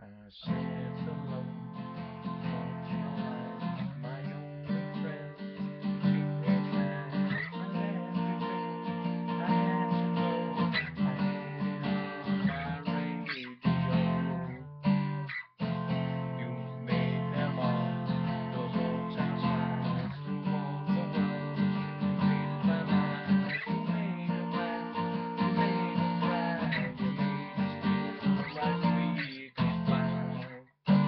sit alone, watch my life, my only friend. Secret life and everything I had to know. I had it on my radio. You've made them all, those old time smiles through all the world. You made my life, you made them laugh, you made them cry, you made us feel like we could fly.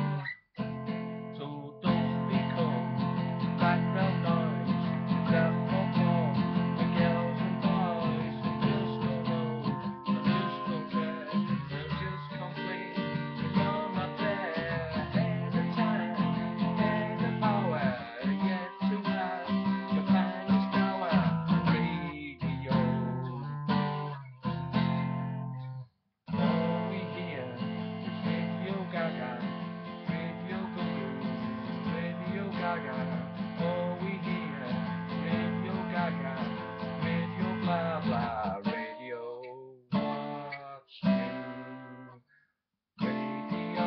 So don't become background noise, clap for more, the girls and boys who just don't know, who just don't care, who just complain, 'cause you're not there ahead of time, and the power to get to have your finest hour, radio. All we hear is Radio Gaga, Radio Guru, Radio Gaga. All we hear is Radio Gaga, Radio blah blah, Radio what's new, Radio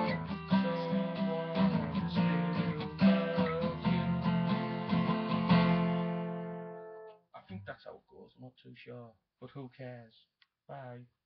someone still loves you. I think that's how it goes, I'm not too sure, but who cares? Bye.